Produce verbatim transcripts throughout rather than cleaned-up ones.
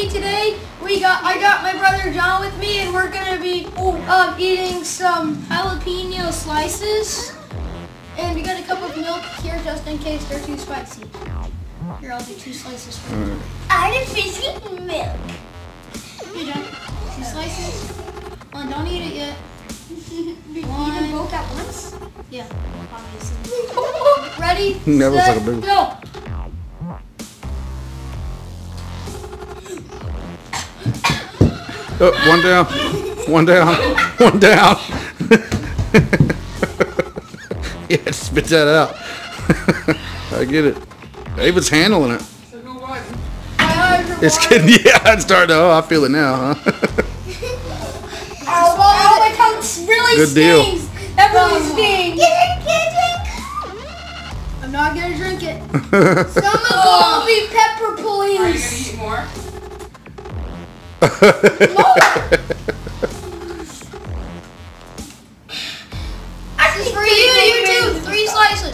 me today. We got I got my brother John with me, and we're gonna be um, eating some jalapeno slices. And we got a cup of milk here just in case they're too spicy. Here, I'll do two slices for you. Artificial milk. Here, John. Two slices. Oh, don't eat it yet. One. Eat them both at once? Yeah, obviously. Ready? Never set, suck a big go. Oh, one down, one down, one down. Yeah, spit that out. I get it. David's handling it. So who won? It's getting, yeah, it's starting to, oh, I feel it now, huh? Oh, oh, my tongue really Good stings. deal. That really stings. Get it, get it. I'm not going to drink it. Someone call me pepper, Are you going to please. eat more? This is for you, you too. Three slices.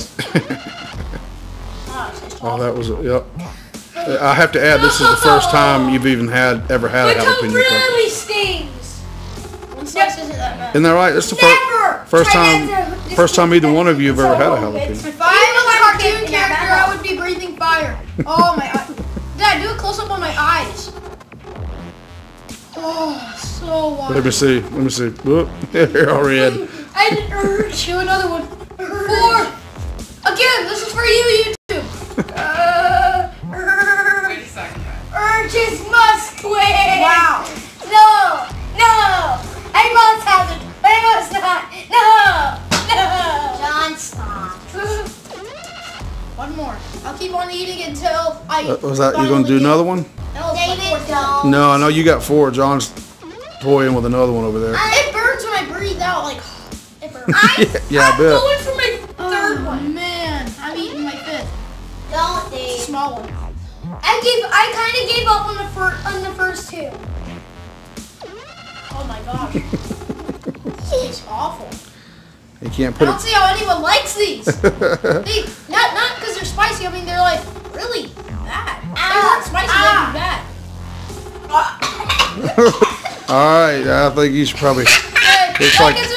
Oh, that was, yep. I have to add, this is the first time you've even had, ever had My a tongue jalapeno really pepper. stings. One slice isn't that bad. Isn't that right? It's the Never. first, first Try time, that. first time either one of you have ever had a jalapeno. If I was a cartoon character, I would be breathing fire. Oh my eye. Dad, do a close up on my eyes. Oh, so watery. Let me see, let me see. Whoop, they're all red. I had an urge. Do another one. Four. Again, this is for you, YouTube. Uh, urge. Wait a second. Urges must quit. Wow. No, no. I must have it. I must not. No, no. John, stop. One more. I'll keep on eating until I. Uh, was that, you gonna do another one? That was my David, fourth one. don't. No, I know you got four. John's toying with another one over there. It burns when I breathe out. Like it burns. Yeah, yeah, I I'm bet. going for my third oh, one. Man, I'm eating my fifth. Don't, Dave. Small one. I gave. I kind of gave up on the first on the first two. Oh my gosh. This tastes awful. You can't I put don't it. see how anyone likes these. they not not because they're spicy. I mean they're like really bad. They're not spicy. Ah. They're bad. All right, I think you should probably. Hey, It's that like gives